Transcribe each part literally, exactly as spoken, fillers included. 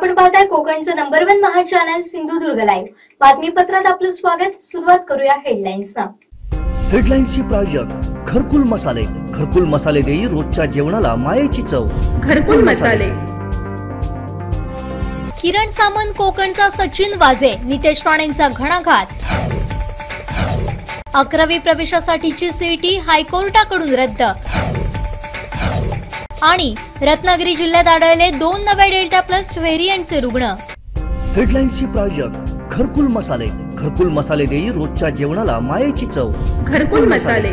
आपण पाहताय कोकणचं नंबर वन महा चॅनल सिंधुदुर्ग लाईव्ह। बातमीपत्रात आपलं स्वागत। सुरुवात करूया हेडलाईन्सना। हेडलाईन्सचे प्रायोजक घरकुल मसाले। घरकुल मसाले देई रोजच्या जेवणाला मायेची चव। घरकुल मसाले। किरण सामंत कोकणचा सचिन वाजे, नितेश राणेंचा घणाघात। अकरावी प्रवेशासाठीची सीईटी हायकोर्टाकडून रद्द। आणि रत्नागिरी जिल्ह्यात आढळले दोन नव्या डेल्टा प्लस व्हेरिएंटचे रुग्ण। हेडलाईन्सचे प्रायोजक घरकुल मसाले। घरकुल मसाले देई रोजच्या जेवणाला मायेची चव। घरकुल मसाले।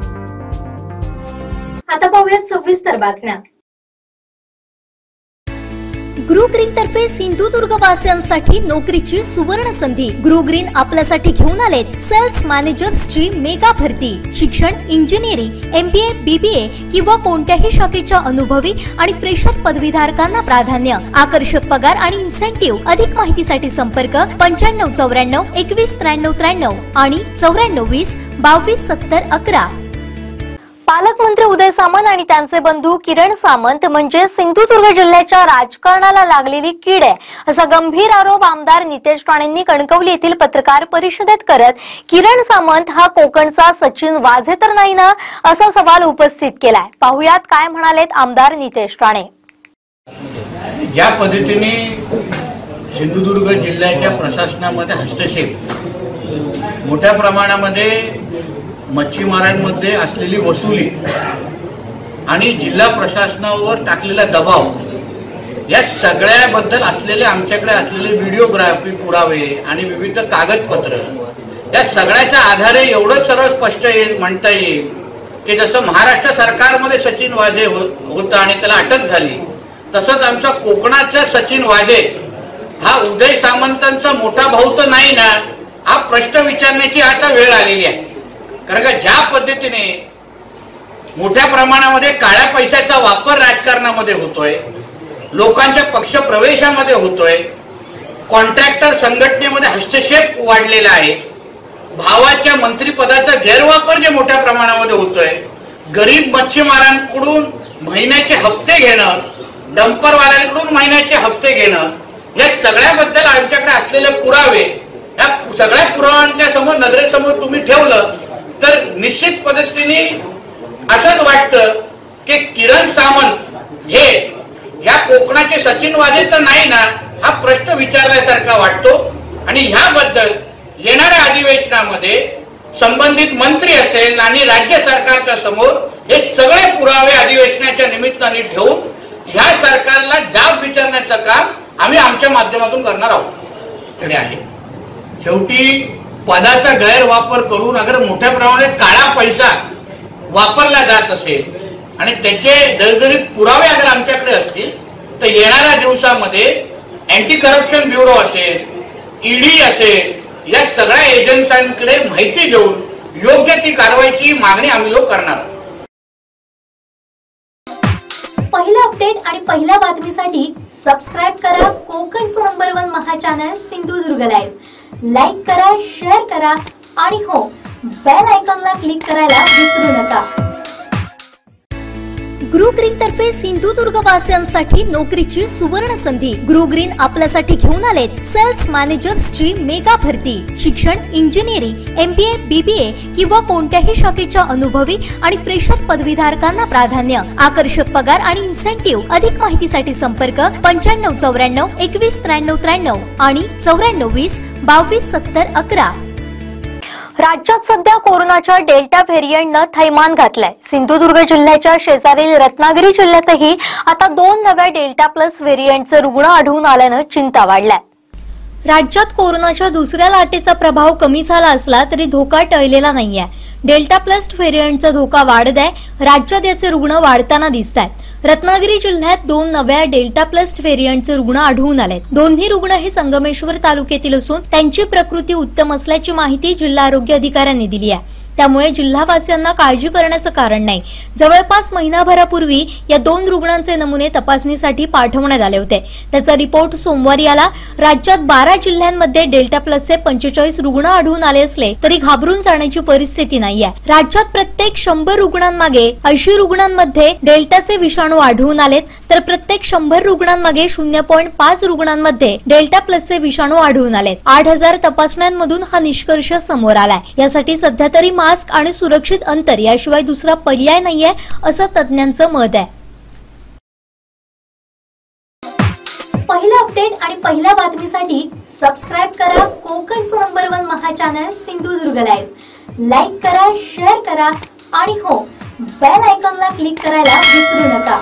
आता पाहूयात सविस्तर बातम्या। ग्रुग्रीन तर्फे सिंधुदुर्ग वासियांसाठी नोकरीची सुवर्ण संधी। ग्रुग्रीन आपल्यासाठी घेऊन आलेत सेल्स मॅनेजर ची मेगा भरती। शिक्षण इंजिनिअरिंग, एमबीए, बीबीए किंवा कोणत्याही शाखेच्या अनुभवी आणि फ्रेशर पदवीधारकांना प्राधान्य। आकर्षक पगार आणि इन्सेंटिव्ह। अधिक माहितीसाठी संपर्क पंच्याण्णव चौऱ्याण्णव एकवीस त्र्याण्णव त्र्याण्णव आणि चौऱ्याण्णव वीस बावीस सत्तर अकरा। पालकमंत्री उदय सामंत आणि त्यांचे बंधू किरण सामंत म्हणजे सिंधुदुर्ग जिल्ह्याच्या राजकारणाला लागलेली कीड आहे, असा गंभीर आरोप आमदार नितेश राणेंनी कणकवली येथील पत्रकार परिषदेत करत किरण सामंत हा कोकणचा सचिन वाझे तर नाही ना, असा सवाल उपस्थित केलाय। पाहुयात काय म्हणालेत आमदार नितेश राणे। या पद्धतीने सिंधुदुर्ग जिल्ह्याच्या प्रशासनामध्ये हस्तक्षेप, मोठ्या प्रमाणामध्ये मच्छीमारांमध्ये असलेली वसुली आणि जिल्हा प्रशासनावर टाकलेला दबाव, या सगळ्याबद्दल असलेले आमच्याकडे असलेले व्हिडिओग्राफी पुरावे आणि विविध कागदपत्र, या सगळ्याच्या आधारे एवढं सर्व स्पष्ट म्हणता येईल की जसं महाराष्ट्र सरकारमध्ये सचिन वाझे होता आणि त्याला अटक झाली, तसंच आमच्या कोकणाचा सचिन वाझे हा उदय सामंतांचा मोठा भाऊ तर नाही ना, हा प्रश्न विचारण्याची आता वेळ आलेली आहे। कारण का ज्या पद्धतीने मोठ्या प्रमाणामध्ये काळ्या पैशाचा वापर राजकारणामध्ये होतोय, लोकांच्या पक्ष प्रवेशामध्ये होतोय, कॉन्ट्रॅक्टर संघटनेमध्ये हस्तक्षेप वाढलेला आहे, भावाच्या मंत्रिपदाचा गैरवापर जे मोठ्या प्रमाणामध्ये होतोय, गरीब मच्छीमारांकडून महिन्याचे हप्ते घेणं, डंपरवाल्यांकडून महिन्याचे हप्ते घेणं, या सगळ्याबद्दल आमच्याकडे असलेले पुरावे, या सगळ्या पुराव्यांच्या समोर नजरेसमोर तुम्ही ठेवलं तर निश्चित पद्धतीने असंच वाटतं की किरण सामंत हे या कोकणाचे सचिन वाझे तर नाही ना, हा प्रश्न विचारण्यासारखा वाटतो। आणि ह्याबद्दल येणाऱ्या अधिवेशनामध्ये संबंधित मंत्री असेल आणि राज्य सरकारच्या समोर हे सगळे पुरावे अधिवेशनाच्या निमित्ताने ठेवून ह्या सरकारला जाब विचारण्याचं काम आम्ही आमच्या माध्यमातून करणार आहोत। आहे शेवटी पदाचा गैरवापर करून अगर मोठ्या प्रमाणात काळा पैसा वापरला जात असेल आणि त्याचे दरदरीत पुरावे अगर आमच्याकडे असतील तर येणाऱ्या दिवसामध्ये अँटी करप्शन ब्युरो असेल, ईडी असेल, या सगळ्या एजन्सींकडे माहिती देऊन योग्य ती कारवाईची मागणी आम्ही लोक करणार। पहिला अपडेट आणि पहिल्या बातमीसाठी सबस्क्राइब करा कोकणचं नंबर वन महा चॅनल सिंधुदुर्ग लाईव्ह। लाईक करा, शेअर करा आणि हो, बेल आयकॉनला क्लिक करायला विसरू नका। ग्रुग्रीन तर्फे सिंधुदुर्ग वासियांसाठी नोकरीची सुवर्ण संधी। ग्रुग्रीन आपल्यासाठी घेऊन आलेत सेल्स मॅनेजर ची मेगा भरती। शिक्षण इंजिनिअरिंग, एमबीए, बीबीए किंवा कोणत्याही शाखेच्या अनुभवी आणि फ्रेशर पदवीधारकांना प्राधान्य। आकर्षक पगार आणि इन्सेंटिव्ह। अधिक माहितीसाठी संपर्क पंच्याण्णव चौऱ्याण्णव एकवीस त्र्याण्णव त्र्याण्णव आणि चौऱ्याण्णव वीस बावीस सत्तर अकरा। राज्यात सध्या कोरोनाच्या डेल्टा व्हेरिएंटनं थैमान घातलंय। सिंधुदुर्ग जिल्ह्याच्या शेजारील रत्नागिरी जिल्ह्यातही आता दोन नव्या डेल्टा प्लस व्हेरिएंटचे रुग्ण आढळून आल्यानं चिंता वाढलाय। राज्यात कोरोनाच्या दुसऱ्या लाटेचा प्रभाव कमी झाला असला तरी धोका टळलेला नाहीये। डेल्टा प्लस व्हेरिएंटचा धोका वाढत आहे। राज्यात याचे रुग्ण वाढताना दिसत आहेत। रत्नागिरी जिल्ह्यात दोन नव्या डेल्टा प्लस व्हेरिएंटचे रुग्ण आढळून आलेत। दोन्ही रुग्ण हे संगमेश्वर तालुक्यातील असून त्यांची प्रकृती उत्तम असल्याची माहिती जिल्हा आरोग्य अधिकाऱ्यांनी दिली आहे। त्यामुळे जिल्हावासियांना काळजी करण्याचं कारण नाही। जवळपास महिनाभरापूर्वी या दोन रुग्णांचे नमुने तपासणीसाठी पाठवण्यात आले होते। त्याचा रिपोर्ट सोमवारी आला। राज्यात बारा जिल्ह्यांमध्ये डेल्टा प्लसचे पंचेचाळीस रुग्ण आढळून आले असले तरी घाबरून जाण्याची परिस्थिती नाहीये। राज्यात प्रत्येक शंभर रुग्णांमागे ऐंशी रुग्णांमध्ये डेल्टाचे विषाणू आढळून आलेत, तर प्रत्येक शंभर रुग्णांमागे शून्य पॉईंट पाच रुग्णांमध्ये डेल्टा प्लसचे विषाणू आढळून आलेत। आठ हजार तपासण्यांमधून हा निष्कर्ष समोर आलाय। यासाठी सध्या तरी मास्क आणि सुरक्षित अंतर याशिवाय दुसरा पर्याय नाहीये असं तज्ञांचं मत आहे। पहिला अपडेट आणि पहिल्या बातमीसाठी सबस्क्राइब करा कोकणचं नंबर वन महा चॅनल सिंधुदुर्ग लाईव्ह। लाईक करा, शेअर करा आणि हो, बेल आयकॉनला क्लिक करायला विसरू नका।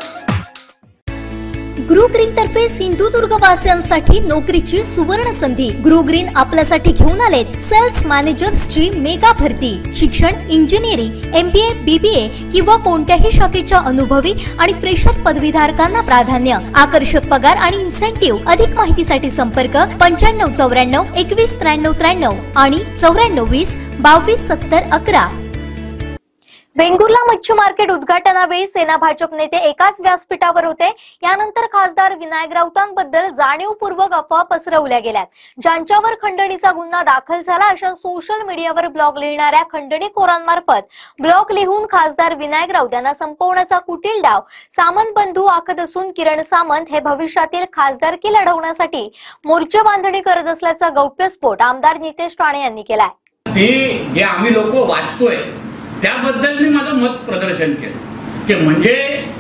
गृहग्रीन तर्फे सिंधुदुर्ग वासियांसाठी नोकरीची सुवर्ण संधी। गृहग्रीन आपल्यासाठी घेऊन आलेत सेल्स मॅनेजर स्ट्रीम मेगा भरती। शिक्षण इंजिनिअरिंग, एमबीए, बीबीए किंवा कोणत्याही शाखेच्या अनुभवी आणि फ्रेशर पदवीधारकांना प्राधान्य। आकर्षक पगार आणि इन्सेंटिव्ह। अधिक माहितीसाठी संपर्क पंच्याण्णव चौऱ्याण्णव एकवीस त्र्याण्णव त्र्याण्णव आणि चौऱ्याण्णव वीस बावीस सत्तर अकरा। वेंगुर्ला मच्छी मार्केट उद्घाटनावेळी सेना भाजप नेते एकाच व्यासपीठावर होते। यानंतर खासदार विनायक राऊतांबद्दल जाणीवपूर्वक अफवा पसरवल्या गेल्यात। ज्यांच्यावर खंडणीचा गुन्हा दाखल झाला अशा सोशल मीडियावर ब्लॉग लिहिणाऱ्या खंडणीखोरांमार्फत ब्लॉग लिहून खासदार विनायक राऊत यांना संपवण्याचा कुटील डाव सामंत बंधू आखत असून किरण सामंत हे भविष्यातील खासदारकी लढवण्यासाठी मोर्चे बांधणी करत असल्याचा गौप्यस्फोट आमदार नितेश राणे यांनी केलाय। ते जे आम्ही लोक वाचतोय त्याबद्दल मी माझं मत प्रदर्शन केलं की म्हणजे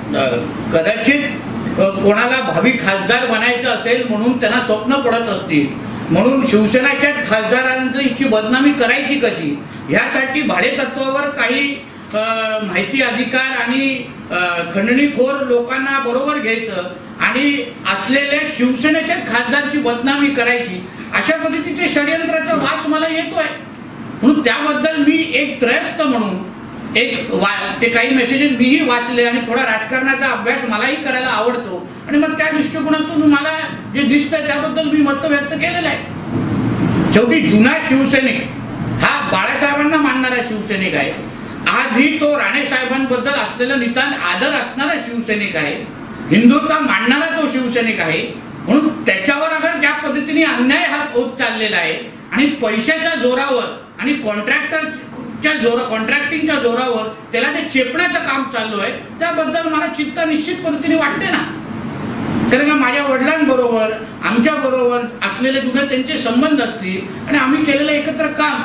कदाचित कोणाला भावी खासदार बनायचं असेल म्हणून त्यांना स्वप्न पडत असतील, म्हणून शिवसेनेच्या खासदारांची बदनामी करायची कशी ह्यासाठी भाडेतत्वावर काही माहिती अधिकार आणि खंडणीखोर लोकांना बरोबर घ्यायचं आणि असलेल्या शिवसेनेच्या खासदारची बदनामी करायची अशा पद्धतीचे षडयंत्राचा वास मला येतोय। म्हणून त्याबद्दल मी एक त्रयस्थ म्हणून एक ते काही मेसेजेस मीही वाचले आणि थोडा राजकारणाचा अभ्यास मलाही करायला आवडतो आणि मग त्या दृष्टिकोनातून मला जे दिसतंय त्याबद्दल मी मत व्यक्त केलेलं आहे। शेवटी जुना शिवसैनिक हा बाळासाहेबांना मानणारा शिवसैनिक आहे। आजही तो राणे साहेबांबद्दल असलेला नितांत आदर असणारा शिवसैनिक आहे, हिंदुत्व मानणारा तो शिवसैनिक आहे। म्हणून त्याच्यावर अगर ज्या पद्धतीने अन्याय हा होत चाललेला आहे आणि पैशाच्या जोरावर आणि कॉन्ट्रॅक्टरच्या जोरा कॉन्ट्रॅक्टिंगच्या जोरावर त्याला ते चेपण्याचं काम चालू आहे, त्याबद्दल मला चिंता निश्चित पद्धतीने वाटते ना। कारण का माझ्या वडिलांबरोबर आमच्या बरोबर असलेले जुने त्यांचे संबंध असतील आणि आम्ही केलेलं एकत्र काम।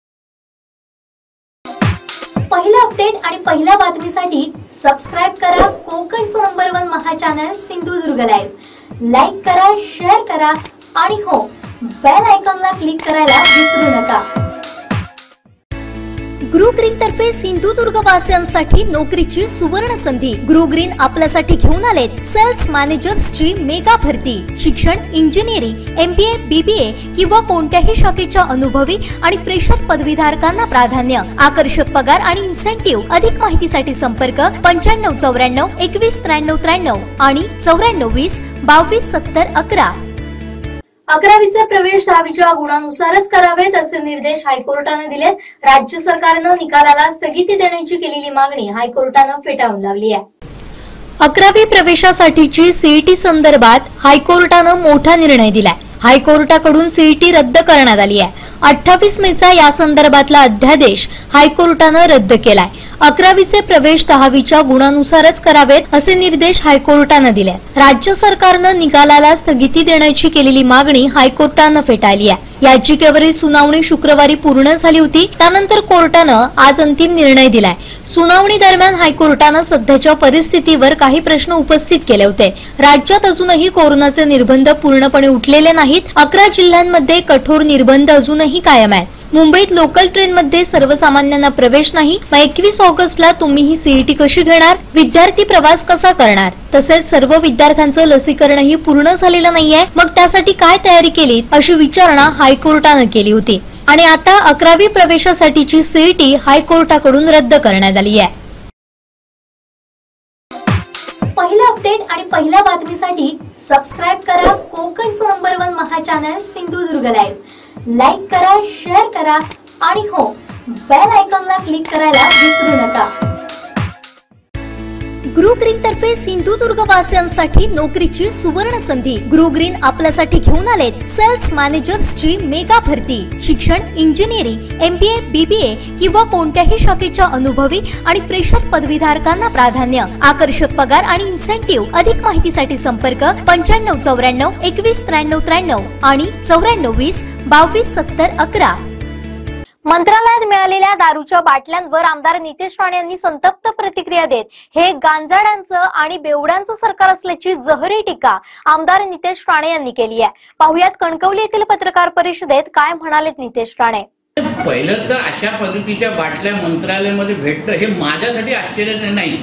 पहिला अपडेट आणि पहिल्या बातमीसाठी सबस्क्राइब करा कोकणचं नंबर वन महा चॅनल सिंधुदुर्ग लाईव्ह। लाईक करा, शेअर करा आणि हो, बेल आयकॉनला क्लिक करायला विसरू नका। गृहग्रीन तर्फे सिंधुदुर्ग वासियांसाठी नोकरीची सुवर्ण संधी। गृहग्रीन आपल्यासाठी घेऊन आलेत सेल्स मॅनेजर स्ट्रीम मेगा भरती। शिक्षण इंजिनिअरिंग, एमबीए, बीबीए किंवा कोणत्याही शाखेच्या अनुभवी आणि फ्रेशर पदवीधारकांना प्राधान्य। आकर्षक पगार आणि इन्सेंटिव्ह। अधिक माहितीसाठी संपर्क पंच्याण्णव चौऱ्याण्णव एकवीस त्र्याण्णव त्र्याण्णव आणि चौऱ्याण्णव वीस बावीस सत्तर अकरा। अकरावीचे प्रवेश दहावीच्या गुणानुसारच करावेत असे निर्देश हायकोर्टाने दिलेत। राज्य सरकारनं निकालाला स्थगिती देण्याची केलेली मागणी हायकोर्टानं फेटाळून लावली आहे। अकरावी प्रवेशासाठीची सीईटी संदर्भात हायकोर्टानं मोठा निर्णय दिलाय। हायकोर्टाकडून सीईटी रद्द करण्यात आली आहे। अठ्ठावीस मेचा या संदर्भातला अध्यादेश हायकोर्टानं रद्द केलाय। अकरावीचे प्रवेश दहावीच्या गुणानुसारच करावेत असे निर्देश हायकोर्टानं दिले। राज्य सरकारनं निकालाला स्थगिती देण्याची केलेली मागणी हायकोर्टानं फेटाळली आहे। याचिकेवरील सुनावणी शुक्रवारी पूर्ण झाली होती। त्यानंतर कोर्टानं आज अंतिम निर्णय दिलाय। सुनावणी दरम्यान हायकोर्टानं सध्याच्या परिस्थितीवर काही प्रश्न उपस्थित केले होते। राज्यात अजूनही कोरोनाचे निर्बंध पूर्णपणे उठलेले नाहीत। अकरा जिल्ह्यांमध्ये कठोर निर्बंध अजूनही कायम आहेत। मुंबईत लोकल ट्रेनमध्ये सर्वसामान्यांना प्रवेश नाही। मग एकवीस ऑगस्टला तुम्ही ही सीईटी कशी घेणार? विद्यार्थी प्रवास कसा करणार? तसेच सर्व विद्यार्थ्यांचं लसीकरणही पूर्ण झालेलं नाहीये। मग त्यासाठी काय तयारी केली अशी विचारणा हायकोर्टानं केली होती आणि आता अकरावी प्रवेशासाठीची सीईटी हायकोर्टाकडून रद्द करण्यात आली आहे। पहिला अपडेट आणि पहिल्या बातमीसाठी सबस्क्राइब करा कोकणचं नंबर वन महा चॅनल सिंधुदुर्ग लाईव्ह। लाईक करा, शेअर करा आणि हो, बेल आयकॉनला क्लिक करायला विसरू नका। गृहग्रीन तर्फे सिंधुदुर्ग वासियांसाठी नोकरीची सुवर्ण संधी। गृहग्रीन आपल्यासाठी घेऊन आलेत सेल्स मॅनेजर स्ट्रीम मेगा भरती। शिक्षण इंजिनिअरिंग, एमबीए, बीबीए किंवा कोणत्याही शाखेच्या अनुभवी आणि फ्रेशर पदवीधारकांना प्राधान्य। आकर्षक पगार आणि इन्सेंटिव्ह। अधिक माहितीसाठी संपर्क पंच्याण्णव चौऱ्याण्णव एकवीस त्र्याण्णव त्र्याण्णव आणि चौऱ्याण्णव वीस बावीस सत्तर अकरा। मंत्रालयात मिळालेल्या दारूच्या बाटल्यांवर आमदार नितेश राणे यांनी संतप्त प्रतिक्रिया देत हे गांजाड्यांचं आणि बेवड्यांचं सरकार असल्याची जहरी टीका आमदार नितेश राणे यांनी केली आहे। पाहुयात कणकवली येथील पत्रकार परिषदेत काय म्हणालेत नितेश राणे। पहिलं तर अशा पद्धतीच्या बाटल्या मंत्रालयामध्ये भेटणं हे माझ्यासाठी आश्चर्य नाही,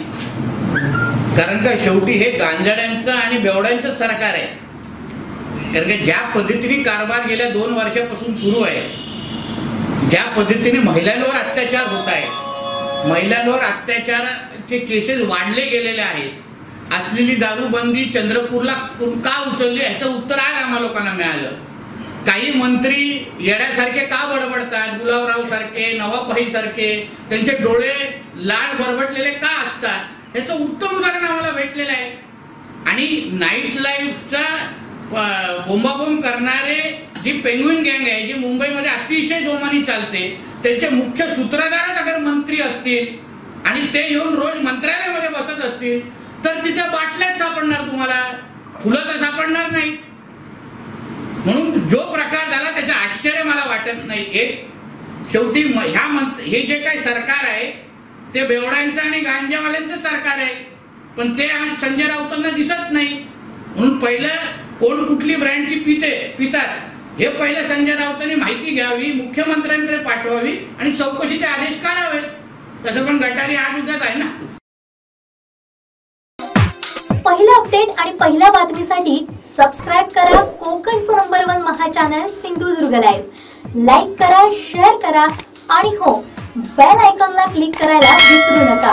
कारण का शेवटी हे गांजाड्यांचं आणि बेवड्यांचं सरकार आहे। कारण की ज्या पद्धतीने कारभार गेल्या दोन वर्षापासून सुरू आहे, ज्या पद्धतीने महिलांवर अत्याचार होत आहे, महिलांवर अत्याचाराचे केसेस वाढले गेलेले आहेत, असलेली दारूबंदी चंद्रपूरला का उचलली याचं उत्तर आज आम्हाला लोकांना मिळालं। काही मंत्री येड्यासारखे का बडबडतात, गुलाबराव सारखे, नवाब सारखे, त्यांचे डोळे लाल बरबटलेले का असतात याचं उत्तम उदाहरण आम्हाला भेटलेलं आहे। आणि नाईट लाईफचा बोंबाबोंब करणारे जी पेंग्विन गँग आहे, जी मुंबईमध्ये अतिशय जोमाने चालते, त्याचे मुख्य सूत्रधारच अगर मंत्री असतील आणि ते येऊन रोज मंत्रालयामध्ये बसत असतील तर तिथे बाटल्यात सापडणार, तुम्हाला फुलं तर सापडणार नाही। म्हणून जो प्रकार झाला त्याचं आश्चर्य मला वाटत नाही। एक शेवटी ह्या हे जे काही सरकार आहे ते बेवड्यांचं आणि गांजावाल्यांचं सरकार आहे, पण ते संजय राऊतांना दिसत नाही। म्हणून पहिलं कोण कुठली ब्रँडची पिते पितात हे पहिले संजय राऊतांनी माहिती घ्यावी, मुख्यमंत्र्यांकडे पाठवावी आणि चौकशीचे आदेश काढावेत। तसं पण गटारी आज उद्याच आहे ना। पहिला अपडेट आणि पहिल्या बातमीसाठी सबस्क्राइब करा कोकणचं नंबर वन महा चॅनल सिंधुदुर्ग लाईव्ह। लाईक करा, शेअर करा आणि हो, बेल आयकॉनला क्लिक करायला विसरू नका।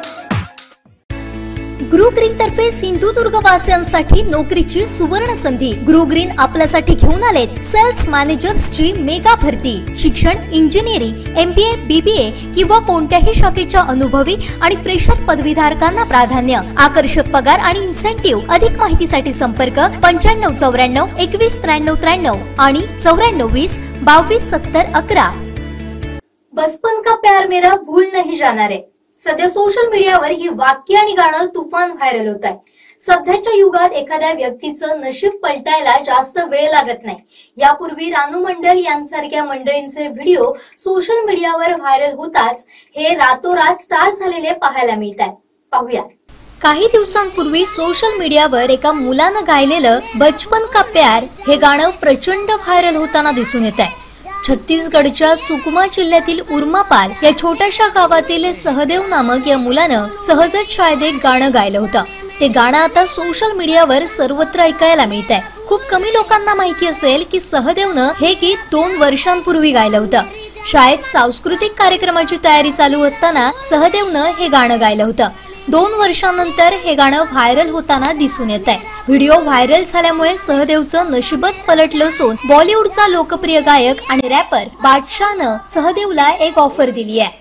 गृहग्रीन तर्फे सिंधुदुर्ग वासियांसाठी नोकरीची सुवर्ण संधी। गृहग्रीन आपल्यासाठी घेऊन आलेत सेल्स मॅनेजर स्ट्रीम मेगा भरती। शिक्षण इंजिनिअरिंग, एमबीए, बीबीए किंवा कोणत्याही शाखेच्या अनुभवी आणि फ्रेशर पदवीधारकांना प्राधान्य। आकर्षक पगार आणि इन्सेंटिव्ह। अधिक माहितीसाठी संपर्क पंच्याण्णव चौऱ्याण्णव एकवीस त्र्याण्णव त्र्याण्णव आणि चौऱ्याण्णव वीस बावीस सत्तर अकरा। बचपन का प्यार मेरा भूल नहीं जाना रे, सध्या सोशल मीडियावर ही वाक्य आणि गाणं तुफान व्हायरल होत आहे। सध्याच्या युगात एखाद्या व्यक्तीचं नशीब पलटायला जास्त वेळ लागत नाही। यापूर्वी रानू मंडल यांसारख्या मंडळींचे व्हिडिओ सोशल मीडियावर व्हायरल होताच हे रातोरात स्टार झालेले पाहायला मिळत आहे। पाहूया। काही दिवसांपूर्वी सोशल मीडियावर एका मुलानं गायलेलं बचपन का प्यार हे गाणं प्रचंड व्हायरल होताना दिसून येत आहे। छत्तीसगडच्या सुकमा जिल्ह्यातील उर्मापाल या छोट्याशा गावातील सहदेव नामक या मुलानं सहजच शाळेत एक गाणं गायलं होतं। ते गाणं आता सोशल मीडियावर सर्वत्र ऐकायला मिळत आहे। खूप कमी लोकांना माहिती असेल की सहदेवनं हे गीत दोन वर्षांपूर्वी गायलं होतं। शाळेत सांस्कृतिक कार्यक्रमाची तयारी चालू असताना सहदेवनं हे गाणं गायलं होतं। दोन वर्षांनंतर हे गाणं व्हायरल होताना दिसून येत आहे। व्हिडिओ व्हायरल झाल्यामुळे सहदेवचं नशीबच पलटलं असून बॉलिवूडचा लोकप्रिय गायक आणि रॅपर बादशाहनं सहदेवला एक ऑफर दिली आहे।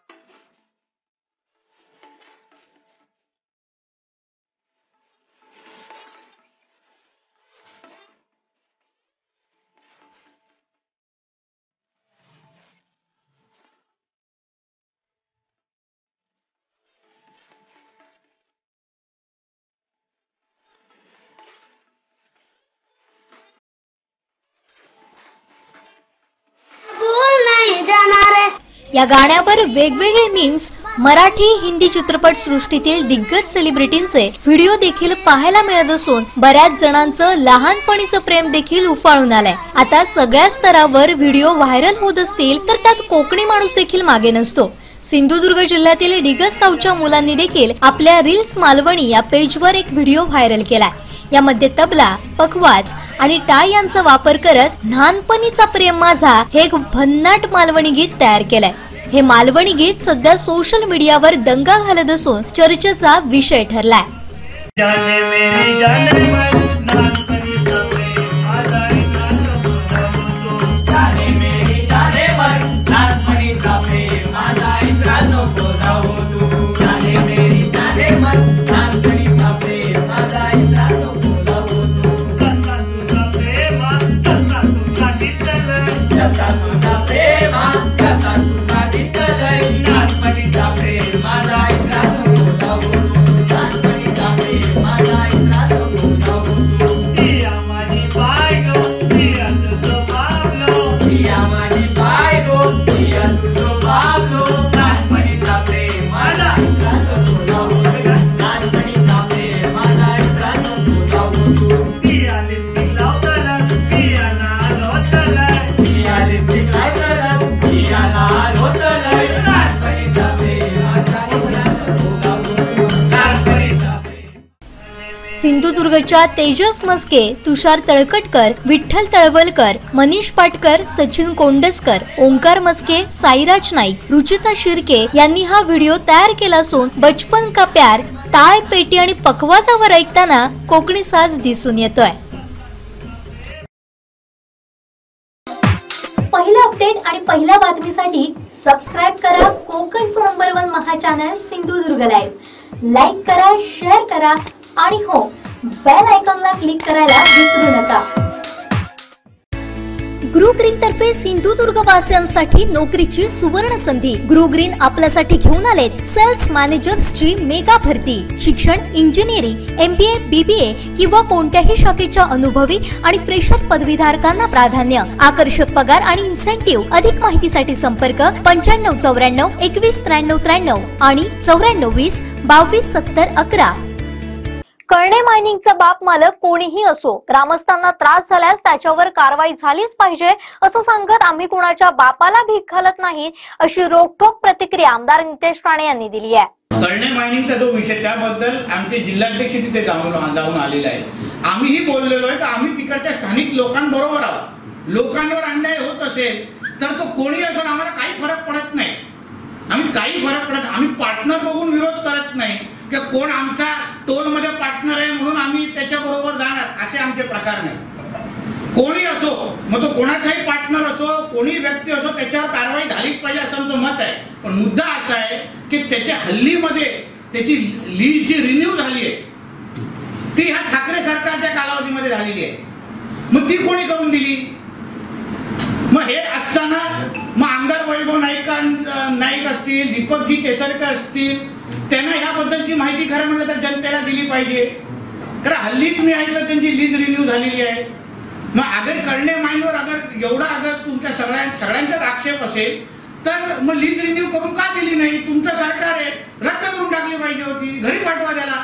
या गाण्यावर वेगवेगळे मीम्स मराठी हिंदी चित्रपट सृष्टीतील दिग्गज सेलिब्रिटींचे व्हिडिओ देखील पाहायला मिळत असून बऱ्याच जणांचं लहानपणीचं प्रेम देखील उफाळून आलंय। आता सगळ्या स्तरावर व्हिडिओ व्हायरल होत असतील तर त्यात कोकणी माणूस देखील मागे नसतो। सिंधुदुर्ग जिल्ह्यातील डिगस गावच्या मुलांनी देखील आपल्या रील्स मालवणी या पेजवर एक व्हिडिओ व्हायरल केलाय। यामध्ये तबला, पखवाज आणि टाळ यांचा वापर करत लहानपणीचा प्रेम माझा हे एक भन्नाट मालवणी गीत तयार केलंय। हे मालवणी गीत सध्या सोशल मीडियावर दंगा घालत असून चर्चेचा विषय ठरलाय। जाने सिंधुदुर्गच्या तेजस मस्के, तुषार तळकटकर, विठ्ठल तळवलकर, मनीष पाटकर, सचिन कोंडसकर, ओंकार मस्के, साईराज नाईक, रुचिता शिर्के यांनी हा व्हिडिओ तयार केला असून बचपन का प्यार, टाळ, पेटी आणि पखवाजावर ऐकताना कोकणी साज दिसून येतोय. पहिला अपडेट आणि पहिल्या बातमीसाठी सबस्क्राइब करा कोकणचं नंबर वन महा चॅनल सिंधुदुर्ग लाईव्ह. लाईक करा, शेअर करा आणि हो, बेल आयकॉनला क्लिक करायला विसरू नका. गृहग्रीन तर्फे सिंधुदुर्ग वासियांसाठी नोकरीची सुवर्ण संधी. गृहग्रीन आपल्यासाठी घेऊन आलेत सेल्स मॅनेजर स्ट्रीम मेगा भरती. शिक्षण इंजिनिअरिंग, एमबीए, बीबीए किंवा कोणत्याही शाखेच्या अनुभवी आणि फ्रेशर पदवीधारकांना प्राधान्य. आकर्षक पगार आणि इन्सेंटिव्ह. अधिक माहितीसाठी संपर्क पंच्याण्णव चौऱ्याण्णव एकवीस त्र्याण्णव त्र्याण्णव आणि चौऱ्याण्णव वीस बावीस सत्तर अकरा. कळणे मायनिंगचा बाप मालक कोणीही असो, ग्रामस्थांना त्रास झाल्यास त्याच्यावर कारवाई झालीच पाहिजे असं सांगत आम्ही कुणाच्या बापाला भीक घालत नाही, अशी रोखठोक प्रतिक्रिया आमदार नितेश राणे यांनी दिली आहे. कळणे मायनिंगचा जो विषय त्याबद्दल आमचे जिल्हाध्यक्ष तिथे जाऊन जाऊन आलेले आहेत. आम्हीही बोललेलो आहे की आम्ही तिकडच्या स्थानिक लोकांबरोबर आहोत. लोकांवर अन्याय होत असेल तर तो कोणी असो आम्हाला काही फरक पडत नाही. आम्ही काही फरक पडत आम्ही पार्टनर बघून विरोध करत नाही की कोण आमच्या टोल मध्ये पार्टनर आहे म्हणून आम्ही त्याच्या बरोबर जाणार, असे आमचे प्रकार नाही. कोणी असो, मग तो कोणाचाही पार्टनर असो, कोणी व्यक्ती असो, त्याच्यावर कारवाई झालीच पाहिजे असं आमचं मत आहे. पण मुद्दा असा आहे की त्याच्या हल्लीमध्ये त्याची लीज जी रिन्यू झाली आहे ती ह्या ठाकरे सरकारच्या कालावधीमध्ये झालेली आहे. मग ती कोणी करून दिली? मग हे असताना मग आमदार वैभव नाईक नाईक असतील, दीपकजी केसरकर असतील, त्यांना ह्याबद्दलची माहिती खरं म्हटलं तर जनतेला दिली पाहिजे. कारण हल्लीच मी ऐकलं त्यांची लीज रिन्यू झालेली आहे. मग अगर कळणे माईनवर अगर एवढा अगर तुमच्या सगळ्या सगळ्यांचाच आक्षेप असेल तर मग लीज रिन्यू करून का दिली नाही? तुमचं सरकार आहे, रद्द करून टाकली पाहिजे होती, घरी पाठवा त्याला.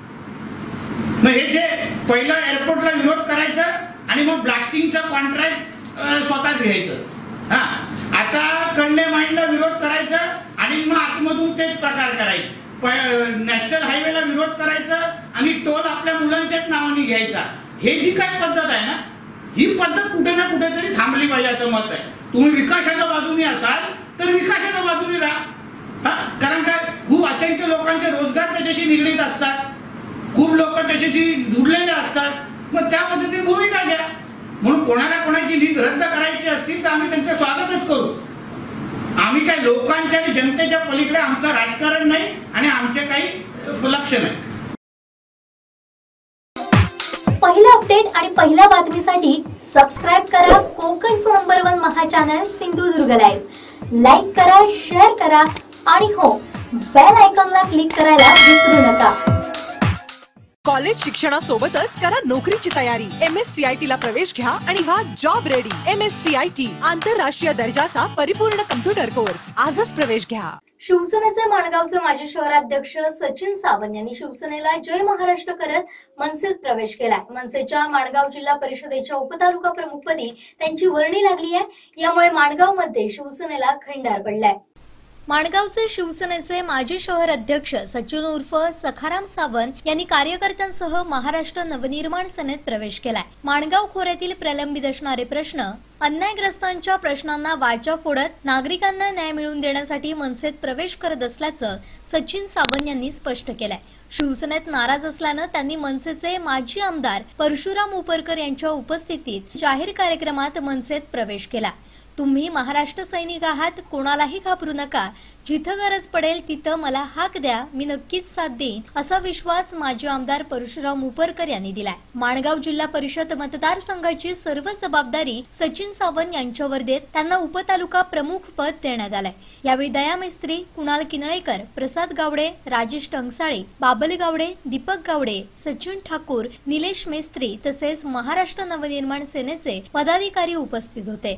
मग हे जे पहिलं एअरपोर्टला विरोध करायचं आणि मग ब्लास्टिंगचं कॉन्ट्रॅक्ट स्वतःच घ्यायचं. हा, आता कळणे माईनला विरोध करायचा आणि मग आतमधून तेच प्रकार करायचे. नॅशनल हायवेला विरोध करायचा आणि टोल आपल्या मुलांच्याच नावाने घ्यायचा. हे जी काय पद्धत आहे ना, ही पद्धत कुठे ना कुठेतरी थांबली पाहिजे असं मत आहे. तुम्ही विकासाच्या बाजूने असाल तर विकासाच्या बाजूने राहा. कारण काय, खूप असंख्य लोकांचे रोजगार त्याच्याशी निगडीत असतात, खूप लोक त्याच्याशी जुडलेले असतात. मग त्या पद्धतीने भूमिका घ्या. म्हणून कोणाला कोणाची लीज रद्द करायची असतील तर आम्ही त्यांचं स्वागतच करू. आम्ही काय लोकांच्या आणि जनतेच्या पलीकडे आमचं राजकारण नाही आणि आमचे काही लक्ष नाही. पहिला अपडेट आणि पहिल्या बातमीसाठी सबस्क्राइब करा कोकणचं नंबर वन महा चॅनल सिंधुदुर्ग लाईव्ह. लाईक करा, शेअर करा आणि हो, बेल आयकॉनला क्लिक करायला विसरू नका. कॉलेज शिक्षणासोबतच करा नोकरीची तयारी. M S C I T ला प्रवेश घ्या आणि व्हा job ready. M S C I T आंतरराष्ट्रीय दर्जाचा परिपूर्ण कम्प्युटर कोर्स. आजच प्रवेश घ्या. शिवसेनेचे माणगावचे माजी शहराध्यक्ष सचिन सावंत यांनी शिवसेनेला जय महाराष्ट्र करत मनसेत प्रवेश केलाय. मनसेच्या माणगाव जिल्हा परिषदेच्या उपतालुका प्रमुखपदी त्यांची वर्णी लागली आहे. यामुळे माणगाव मध्ये शिवसेनेला खंडार पडलाय. माणगावचे शिवसेनेचे माजी शहर अध्यक्ष सचिन उर्फ सखाराम सावंत यांनी कार्यकर्त्यांसह महाराष्ट्र नवनिर्माण सेनेत प्रवेश केलाय. माणगाव खोऱ्यातील प्रलंबित असणारे प्रश्न, अन्यायग्रस्तांच्या प्रश्नांना वाचा फोडत नागरिकांना न्याय मिळवून देण्यासाठी मनसेत प्रवेश करत असल्याचं सचिन सावंत यांनी स्पष्ट केलंय. शिवसेनेत नाराज असल्यानं त्यांनी मनसेचे माजी आमदार परशुराम उपरकर यांच्या उपस्थितीत जाहीर कार्यक्रमात मनसेत प्रवेश केला. तुम्ही महाराष्ट्र सैनिक आहात, कोणालाही घाबरू नका, जिथं गरज पडेल तिथं मला हाक द्या, मी नक्कीच साथ देईन, असा विश्वास माजी आमदार परशुराम उपरकर यांनी दिलाय. माणगाव जिल्हा परिषद मतदारसंघाची सर्व जबाबदारी सचिन सावंत यांच्यावर देत त्यांना उपतालुका प्रमुख पद देण्यात आलंय. यावेळी दया मेस्त्री, कुणाल किनळेकर, प्रसाद गावडे, राजेश टंगसाळे, बाबल गावडे, दीपक गावडे, सचिन ठाकूर, निलेश मेस्त्री तसेच महाराष्ट्र नवनिर्माण सेनेचे पदाधिकारी उपस्थित होते.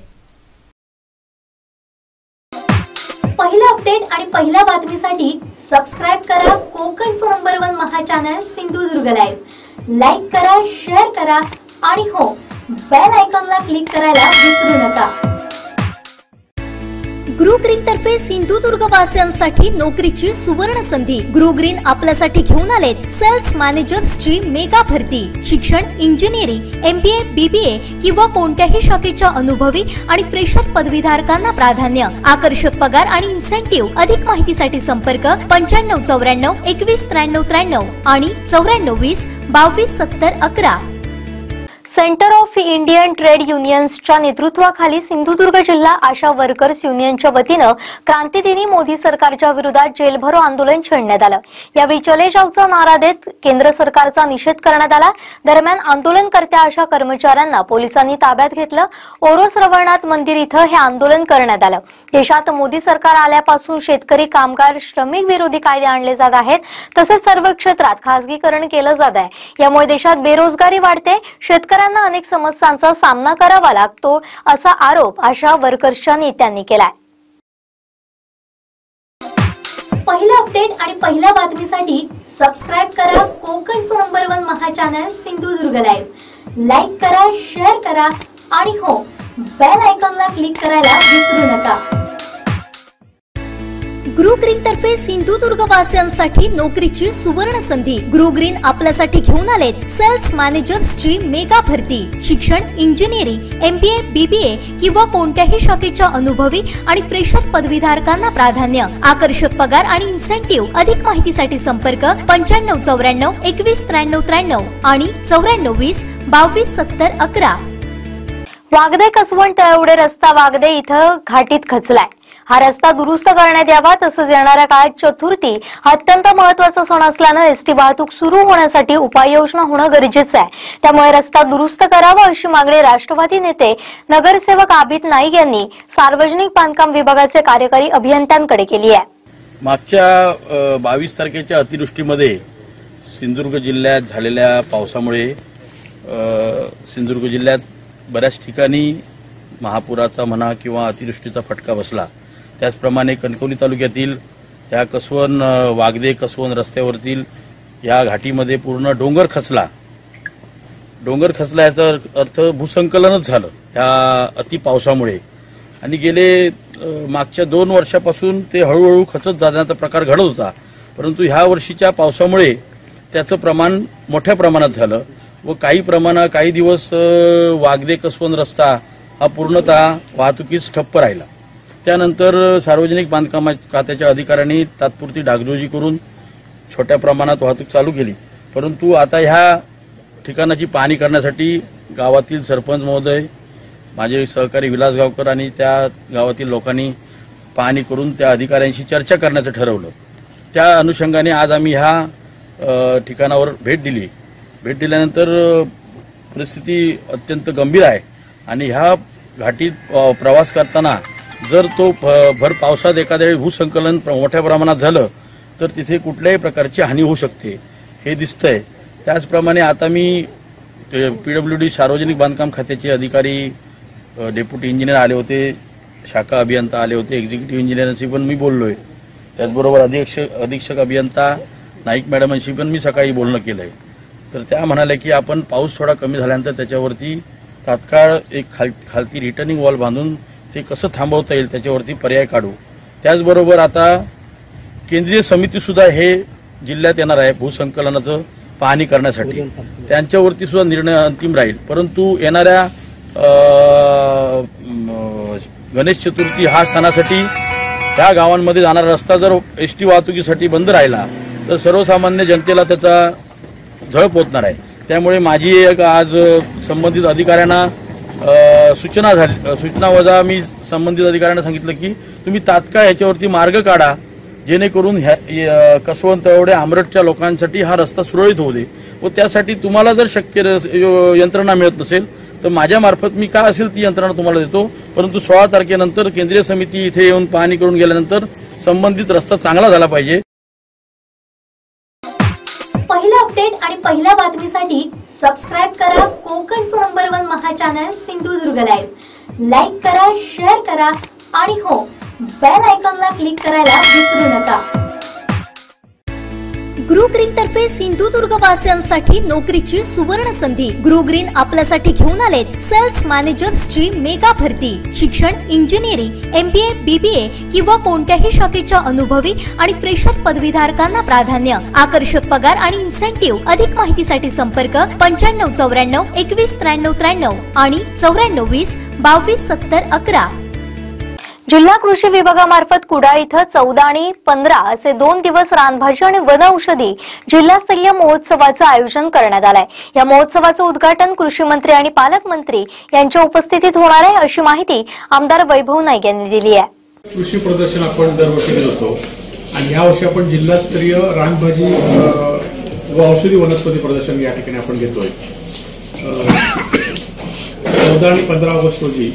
पहिला अपडेट आणि पहिल्या बातमीसाठी सबस्क्राइब करा कोकणचं नंबर वन महा चॅनल सिंधुदुर्ग लाईव्ह. लाईक करा, शेअर करा आणि हो, बेल आयकॉनला क्लिक करायला विसरू नका. गृहग्रीन तर्फे सिंधुदुर्ग वासियांसाठी नोकरीची सुवर्ण संधी. गृहग्रीन आपल्यासाठी घेऊन आलेत सेल्स मॅनेजर स्ट्रीम मेगा भरती. शिक्षण इंजिनिअरिंग, एमबीए, बीबीए किंवा कोणत्याही शाखेच्या अनुभवी आणि फ्रेशर पदवीधारकांना प्राधान्य. आकर्षक पगार आणि इन्सेंटिव्ह. अधिक माहितीसाठी संपर्क पंच्याण्णव चौऱ्याण्णव एकवीस त्र्याण्णव त्र्याण्णव आणि चौऱ्याण्णव वीस बावीस सत्तर अकरा. सेंटर ऑफ इंडियन ट्रेड युनियन्सच्या नेतृत्वाखाली सिंधुदुर्ग जिल्हा आशा वर्कर्स युनियनच्या वतीनं क्रांतीदिनी मोदी सरकारच्या विरोधात जेलभरो आंदोलन छेडण्यात आलं. यावेळी चले जावचा नारा देत केंद्र सरकारचा निषेध करण्यात आला. दरम्यान आंदोलनकर्त्या आशा कर्मचाऱ्यांना पोलिसांनी ताब्यात घेतलं. ओरोस रवळनाथ मंदिर इथं हे आंदोलन करण्यात आलं. देशात मोदी सरकार आल्यापासून शेतकरी, कामगार, श्रमिक विरोधी कायदे आणले जात आहेत. तसेच सर्व क्षेत्रात खासगीकरण केलं जात आहे. यामुळे देशात बेरोजगारी वाढते. शेतकरी अनेक समस्यांचा सामना करावा लागतो असा आरोप आशा वर्कर्सच्या नेत्यांनी केलाय. पहिला अपडेट आणि पहिल्या बातमीसाठी सबस्क्राइब करा कोकणचं नंबर वन महा चॅनल सिंधुदुर्ग लाईव्ह. लाईक करा, शेअर करा आणि हो, बेल आयकॉनला क्लिक करायला विसरू नका. गृहग्रीन तर्फे सिंधुदुर्ग वासियांसाठी नोकरीची सुवर्ण संधी. गृहग्रीन आपल्यासाठी घेऊन आलेत सेल्स मॅनेजर स्ट्रीम मेगा भरती. शिक्षण इंजिनिअरिंग, एमबीए, बीबीए किंवा कोणत्याही शाखेच्या अनुभवी आणि फ्रेशर पदवीधारकांना प्राधान्य. आकर्षक पगार आणि इन्सेंटिव्ह. अधिक माहितीसाठी संपर्क पंच्याण्णव चौऱ्याण्णव एकवीस त्र्याण्णव त्र्याण्णव आणि चौऱ्याण्णव वीस बावीस सत्तर अकरा. वागदे कसवण तळवडे रस्ता वागदे इथं घाटीत खचलाय. हा रस्ता दुरुस्त करण्यात यावा. तसंच येणाऱ्या काळात चतुर्थी हा अत्यंत महत्वाचा सण असल्यानं एसटी वाहतूक सुरू होण्यासाठी उपाययोजना होणं गरजेचं आहे. त्यामुळे रस्ता दुरुस्त करावा अशी मागणी राष्ट्रवादी नेते नगरसेवक आबिद नाईक यांनी सार्वजनिक बांधकाम विभागाचे कार्यकारी अभियंत्यांकडे केली आहे. मागच्या बावीस तारखेच्या अतिवृष्टीमध्ये सिंधुदुर्ग जिल्ह्यात झालेल्या पावसामुळे सिंधुदुर्ग जिल्ह्यात बऱ्याच ठिकाणी महापुराचा म्हणा किंवा अतिवृष्टीचा फटका बसला. त्याचप्रमाणे कणकवली तालुक्यातील या कसवन वागदे कसवन रस्त्यावरील या घाटीमध्ये पूर्ण डोंगर खचला. डोंगर खचला याचा अर्थ भूसंकलनच झालं या अति पावसामुळे. आणि गेले मागच्या दोन वर्षापासून ते हळूहळू खचत जाण्याचा प्रकार घडत होता. परंतु ह्या वर्षीच्या पावसामुळे त्याचं प्रमाण मोठ्या प्रमाणात झालं व काही प्रमाणात काही दिवस वागदे कसवन रस्ता हा पूर्णतः वाहतुकीस ठप्प राहिला. त्यानंतर सार्वजनिक बांधकाम खात्याच्या अधिकाऱ्यांनी तात्पुरती डागडुजी करून छोट्या प्रमाणात वाहतूक चालू केली. परंतु आता ह्या ठिकाणाची पाहणी करण्यासाठी गावातील सरपंच महोदय, माझे सहकारी विलास गावकर आणि त्या गावातील लोकांनी पाहणी करून त्या अधिकाऱ्यांशी चर्चा करण्याचं ठरवलं. त्या अनुषंगाने आज आम्ही ह्या ठिकाणावर भेट दिली. भेट दिल्यानंतर परिस्थिती अत्यंत गंभीर आहे आणि ह्या घाटीत प्रवास करताना जर तो भर पावसात एखाद्या वेळी भूसंकलन मोठ्या प्रमाणात झालं तर तिथे कुठल्याही प्रकारची हानी होऊ शकते हे दिसतंय. त्याचप्रमाणे आता मी पीडब्ल्यूडी सार्वजनिक बांधकाम खात्याचे अधिकारी, डेप्युटी इंजिनियर आले होते, शाखा अभियंता आले होते, एक्झिक्युटिव्ह इंजिनियरांशी पण मी बोललोय. त्याचबरोबर अधीक्षक अधीक्षक अभियंता नाईक मॅडमांशी पण मी सकाळी बोलणं केलंय. तर त्या म्हणाल्या की आपण पाऊस थोडा कमी झाल्यानंतर त्याच्यावरती तात्काळ एक खाल खालती रिटर्निंग वॉल बांधून ते कसं थांबवता येईल त्याच्यावरती पर्याय काढू. त्याचबरोबर आता केंद्रीय समिती सुद्धा हे जिल्ह्यात येणार आहे भूसंकलनाचं पाहणी करण्यासाठी. त्यांच्यावरती सुद्धा निर्णय अंतिम राहील. परंतु येणाऱ्या गणेश चतुर्थी हा सणासाठी त्या गावांमध्ये जाणारा रस्ता जर एसटी वाहतुकीसाठी बंद राहिला तर सर्वसामान्य जनतेला त्याचा झळ पोचणार आहे. त्यामुळे माझी एक आज संबंधित अधिकाऱ्यांना सूचना झाली सूचना वजा मी संबंधित अधिकाऱ्यांना सांगितलं की तुम्ही तात्काळ याच्यावरती मार्ग काढा जेणेकरून कसवंत तळवडे आमरटच्या लोकांसाठी हा रस्ता सुरळीत होऊ दे. व त्यासाठी तुम्हाला जर शक्य यंत्रणा मिळत नसेल तर माझ्या मार्फत मी काय असेल ती यंत्रणा तुम्हाला देतो. परंतु सोळा तारखेनंतर केंद्रीय समिती इथे येऊन पाहणी करून गेल्यानंतर संबंधित रस्ता चांगला झाला पाहिजे. पहिला अपडेट आणि पहिल्या बातमीसाठी सबस्क्राइब करा कोकणचं नंबर वन महा चॅनल सिंधुदुर्ग लाईव्ह. लाईक करा, शेअर करा आणि हो, बेल आयकॉनला क्लिक करायला विसरू नका. ग्रो ग्रीन तर्फे सिंधुदुर्ग वासियांसाठी नोकरीची सुवर्ण संधी. ग्रो ग्रीन आपल्यासाठी घेऊन आलेत सेल्स मॅनेजर स्ट्रीम मेगा भरती. शिक्षण इंजिनिअरिंग, एमबीए, बीबीए किंवा कोणत्याही शाखेच्या अनुभवी आणि फ्रेशर पदवीधारकांना प्राधान्य. आकर्षक पगार आणि इन्सेंटिव्ह. अधिक माहितीसाठी संपर्क पंच्याण्णव चौऱ्याण्णव एकवीस त्र्याण्णव त्र्याण्णव आणि चौऱ्याण्णव वीस बावीस सत्तर अकरा. जिल्हा कृषी विभागामार्फत कुडाळ इथं चौदा आणि पंधरा असे दोन दिवस रानभाजी आणि वन औषधी जिल्हास्तरीय महोत्सवाचं आयोजन करण्यात आलंय. या महोत्सवाचं उद्घाटन कृषी मंत्री आणि पालकमंत्री यांच्या उपस्थितीत होणार आहे, अशी माहिती आमदार वैभव नाईक यांनी दिली आहे. कृषी प्रदर्शन आपण दरवर्षी घेत होतो आणि यावर्षी आपण जिल्हास्तरीय रानभाजी व औषधी वनस्पती प्रदर्शन या ठिकाणी आपण घेतोय. चौदा आणि पंधरा ऑगस्ट रोजी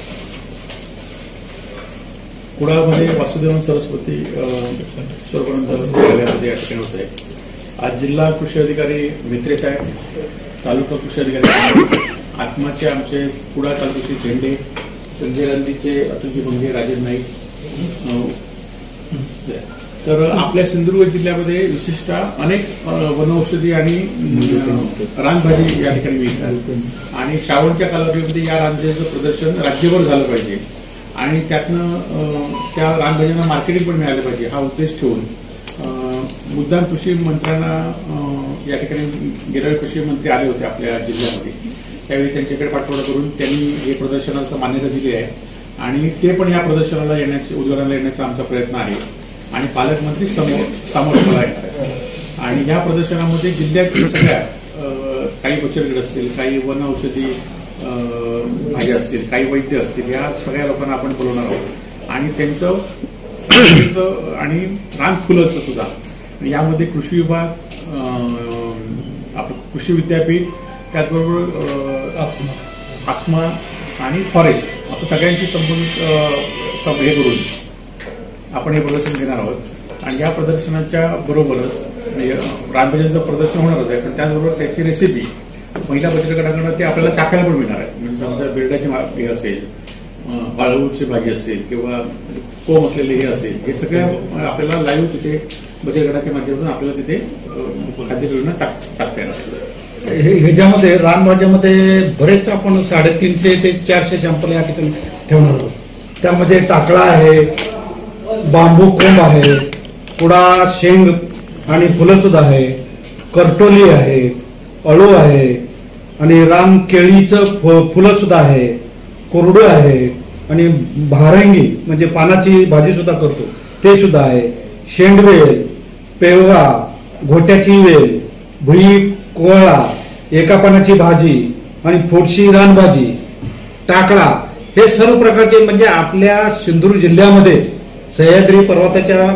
कुडाळमध्ये वासुदेवन सरस्वती सर्वंत विद्यालयामध्ये या ठिकाणी होत आहे. आज जिल्हा कृषी अधिकारी मित्रे साहेब, तालुका कृषी अधिकारी आत्माचे आमचे कुडाळ तालुक्याचे झेंडे, संजय गांधीचे अतुलजी भंगे, राजेश नाईक. तर आपल्या सिंधुदुर्ग जिल्ह्यामध्ये विशिष्ट अनेक वनौषधी आणि रानभाजी या ठिकाणी मिळतात आणि श्रावणच्या कालावधीमध्ये या रानभाजीचं प्रदर्शन राज्यभर झालं पाहिजे आणि त्यातनं त्या रानभाज्यांना मार्केटिंग पण मिळालं पाहिजे हा उद्देश ठेवून मुद्दाम कृषी मंत्र्यांना या ठिकाणी गेल्या कृषी मंत्री आले होते आपल्या जिल्ह्यामध्ये. त्यावेळी त्यांच्याकडे पाठपुरावा करून त्यांनी हे प्रदर्शनाला मान्यता दिली आहे आणि ते पण या प्रदर्शनाला येण्याचे उद्घाटनाला येण्याचा आमचा प्रयत्न आहे आणि पालकमंत्री समोर सामोरं आहे. आणि या प्रदर्शनामध्ये जिल्ह्यातील सगळ्या काही बचतगट असतील, काही वन औषधी भाज्या असतील, काही वैद्य असतील, या सगळ्या लोकांना आपण बोलवणार आहोत आणि त्यांचं आणि रान फुलांचं सुद्धा. यामध्ये कृषी विभाग, आपलं कृषी विद्यापीठ, त्याचबरोबर आत्मा आणि फॉरेस्ट असं सगळ्यांची संबंधित सब हे करून आपण हे प्रदर्शन घेणार आहोत. आणि या प्रदर्शनाच्या बरोबरच रानभाज्यांचं प्रदर्शन होणारच आहे, पण त्याचबरोबर त्याची रेसिपी महिला बचत गटाकडनं ते आपल्याला चाखायला पण मिळणार आहे. म्हणजे समजा बिरडाची हे असेल, वाळूची भाजी असेल किंवा कोंब असलेले हे असेल, हे सगळ्या आपल्याला लाईव्ह तिथे बचत गटाच्या माध्यमातून आपल्याला तिथे खाद्यप्रयोजना चाकता येणार. ह्याच्यामध्ये रानभाज्यामध्ये बरेच आपण साडेतीनशे ते चारशे सॅम्पल या ठिकाणी ठेवणार आहोत. त्यामध्ये टाकळा आहे, बांबू कोंब आहे, कुडा शेंग आणि फुलं सुद्धा आहे, करटोली आहे, अळू आहे आणि रान केळीचं फुलं सुद्धा आहे, कोरडू आहे आणि भारंगी म्हणजे पानाची भाजी सुद्धा करतो ते सुद्धा आहे, शेंडवेल, पेवगा, घोट्याची वेल, भुई कोळा, एका पानाची भाजी आणि फोडशी रानभाजी, टाकळा, हे सर्व प्रकारचे म्हणजे आपल्या सिंधुदुर्ग जिल्ह्यामध्ये सह्याद्री पर्वताच्या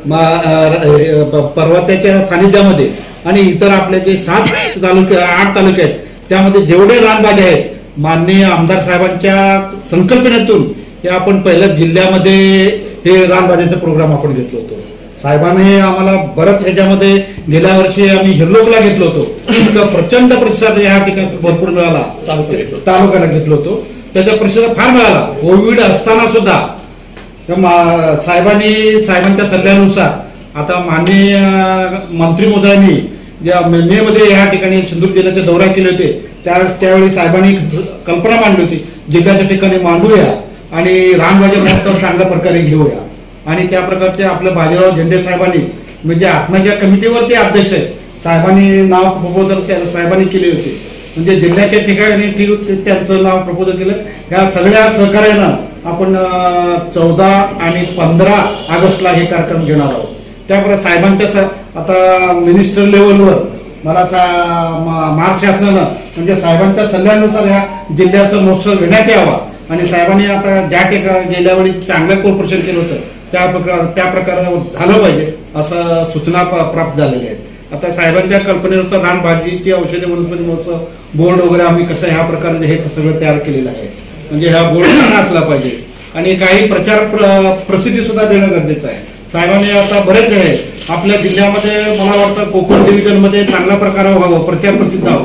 पर्वताच्या सानिध्यामध्ये आणि इतर आपले जे सात तालुके आठ तालुके आहेत त्यामध्ये जेवढे रानभाज्या आहेत, माननीय आमदार साहेबांच्या संकल्पनेतून हे आपण पहिल्या जिल्ह्यामध्ये हे रानभाज्याचा प्रोग्राम आपण घेतलो होतो. साहेबांनी आम्हाला बरंच ह्याच्यामध्ये गेल्या वर्षी आम्ही हिरलोकला घेतलो होतो, इतका प्रचंड प्रतिसाद या ठिकाणी भरपूर मिळाला. तालुक्याला घेतलो होतो, त्याचा प्रतिसाद फार मिळाला. कोविड असताना सुद्धा साहेबांनी साहेबांच्या सल्ल्यानुसार आता माननीय मंत्री महोदयांनी ज्या मे मध्ये या ठिकाणी सिंधुदुर्ग जिल्ह्याचे दौरा केले होते त्या त्यावेळी साहेबांनी कल्पना मांडली होती, जिल्ह्याच्या ठिकाणी मांडूया आणि रानभाज्या महोत्सव चांगल्या प्रकारे घेऊया. आणि त्या प्रकारचे आपल्या बाजीराव झेंडे साहेबांनी म्हणजे आत्माच्या कमिटीवरती अध्यक्ष आहेत, साहेबांनी नाव प्रपोजल त्या साहेबांनी केले होते. म्हणजे जिल्ह्याच्या ठिकाणी त्यांचं नाव प्रपोजल केलं. या सगळ्या सहकार्यानं आपण चौदा आणि पंधरा ऑगस्टला हे कार्यक्रम घेणार आहोत. त्याप्रमाणे साहेबांच्या आता मिनिस्टर लेवलवर मला महाराष्ट्र शासनानं म्हणजे साहेबांच्या सल्ल्यानुसार या जिल्ह्याचा महोत्सव घेण्यात यावा आणि साहेबांनी आता ज्या ठिकाणी गेल्या वेळी चांगलं कॉर्पोरेशन केलं होतं त्या प्रकार त्या प्रकारे झालं पाहिजे असं सूचना प्राप्त झालेल्या आहेत. आता साहेबांच्या कल्पनेनुसार रानभाजीची औषधी वनस्पती महोत्सव बोर्ड वगैरे आम्ही कसं ह्या प्रकारे हे सगळं तयार केलेलं आहे. म्हणजे ह्या बोर्ड असला पाहिजे आणि काही प्रचार प्रसिद्धी सुद्धा देणं गरजेचं आहे. साहेबांनी आता बरेच आहे आपल्या जिल्ह्यामध्ये मला वाटतं कोकण डिव्हिजन मध्ये चांगल्या प्रकारे व्हावं, प्रचार प्रसिद्ध व्हावं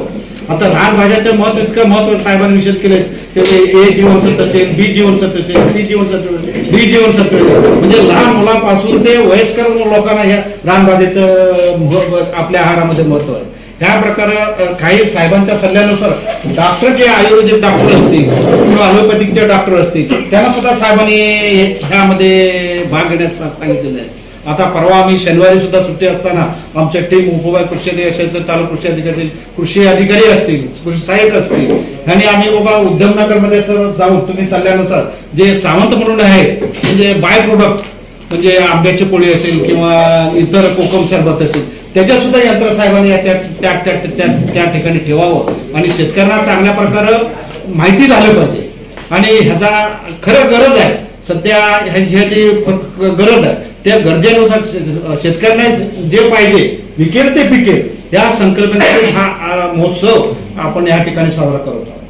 आता रानभाज्याचं महत्व इतकं महत्व साहेबांनी निषेध केले. ए जीवनसत्व असेल, बी जीवनसत्व असेल, सी जीवनसत्व असेल, डी जीवनसत्व असेल, म्हणजे लहान मुलापासून ते वयस्कर लोकांना ह्या रानभाज्याचं आपल्या आहारामध्ये महत्व आहे. ह्या प्रकारे काही साहेबांच्या सल्ल्यानुसार डॉक्टर जे आयुर्वेदिक डॉक्टर असतील किंवा ॲलोपॅथिकचे डॉक्टर असतील त्यांना सुद्धा साहेबांनी ह्यामध्ये भाग घेण्यास सांगितलेलं आहे. आता परवा आम्ही शनिवारी सुद्धा सुट्टी असताना आमच्या टीम उपविभाग कृषी अधिकारी असेल तर तालुका कृषी अधिकारी कृषी अधिकारी असतील, कृषी सहाय्यक असतील आणि आम्ही बाबा उद्यमनगरमध्ये सर जाऊन तुम्ही सल्ल्यानुसार जे सावंत म्हणून आहे म्हणजे बाय प्रोडक्ट म्हणजे आंब्याची पोळी असेल किंवा इतर कोकम सरबत असेल त्याच्या सुद्धा यंत्र साहेबांनी त्या त्या त्या ठिकाणी ठेवावं आणि शेतकऱ्यांना चांगल्या प्रकारे माहिती झालं पाहिजे. आणि ह्याचा खरं गरज आहे सध्या ह्याची गरज आहे. त्या गरजेनुसार शेतकऱ्यांना जे पाहिजे विकेल ते पिकेल या संकल्पनेतून हा महोत्सव आपण या ठिकाणी साजरा करत आहोत.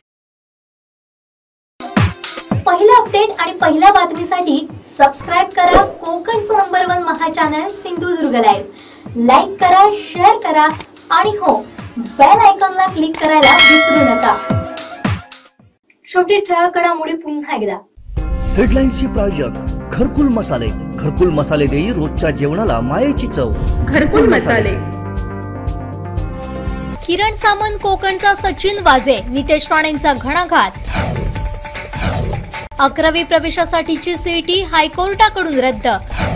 पहिला अपडेट आणि पहिल्या बातमीसाठी सबस्क्राईब करा कोकणचं नंबर वन महा चॅनल सिंधुदुर्ग लाईव्ह. लाईक करा, शेअर करा आणि हो बेल आयकॉनला क्लिक करायला विसरू नका. शेवटी ठळक घडामोडी पुन्हा एकदा. हेडलाईन्सचे प्रायोजक घरकुल मसाले. घरकुल मसाले देई रोजच्या जेवणाला मायेची चव. घरकुल मसाले. किरण सामंत कोकणचा सचिन वाजे, नितेश राणेंचा घणाघात. अकरावी प्रवेशासाठीची सीईटी हायकोर्टाकडून रद्द.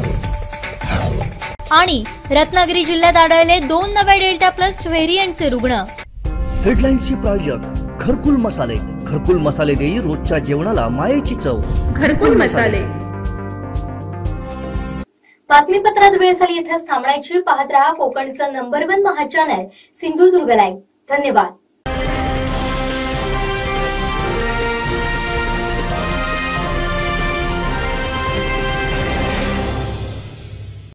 आणि रत्नागिरी जिल्ह्यात आढळले दोन नव्या डेल्टा प्लस व्हेरियंटचे रुग्ण. हेडलाईन्सचे प्रायोजक घरकुल मसाले. घरकुल मसाले देई रोजच्या जेवणाला मायेची चव. घरकुल मसाले. बातमीपत्रात वेळ झाली इथेच थांबण्याची. पाहत रहा कोकणचं नंबर वन महा चॅनल सिंधुदुर्ग लाईव्ह. धन्यवाद.